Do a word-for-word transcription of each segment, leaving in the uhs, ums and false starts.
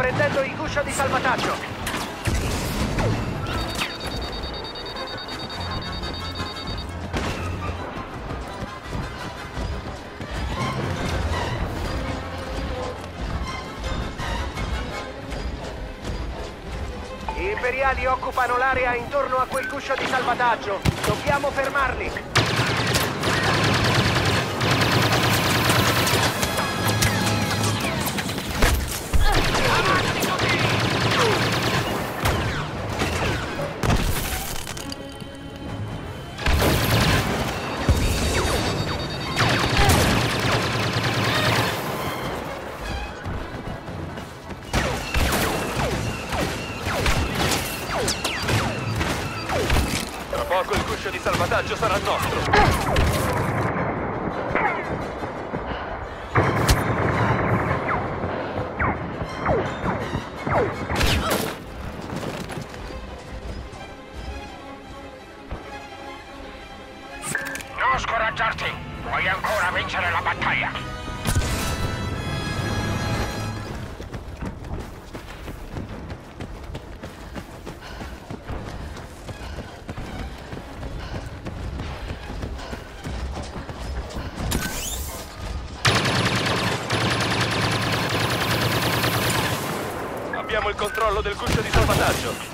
prendendo il guscio di salvataggio. Gli imperiali occupano l'area intorno a quel guscio di salvataggio. Dobbiamo fermarli. Tra poco il guscio di salvataggio sarà nostro. Non scoraggiarti! Puoi ancora vincere la battaglia! Abbiamo il controllo del guscio di salvataggio.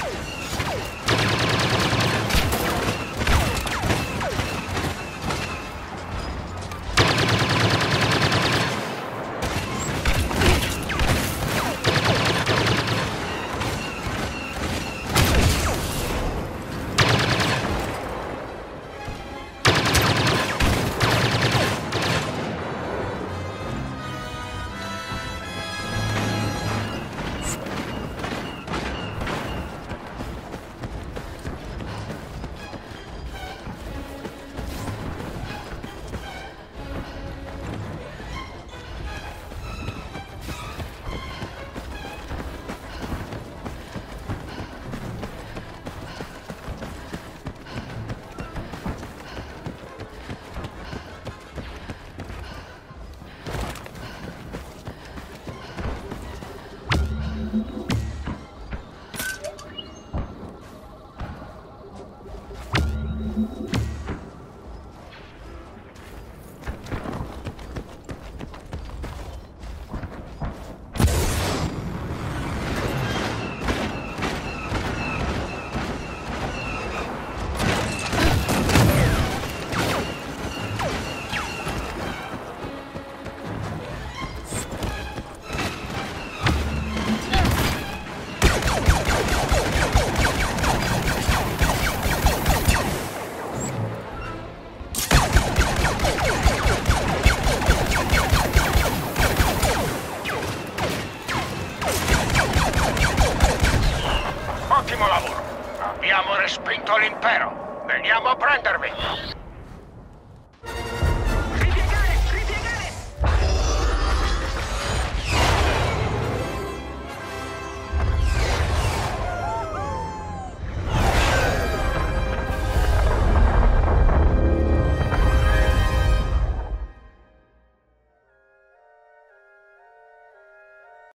Ottimo lavoro! Abbiamo respinto l'impero! Veniamo a prendervi!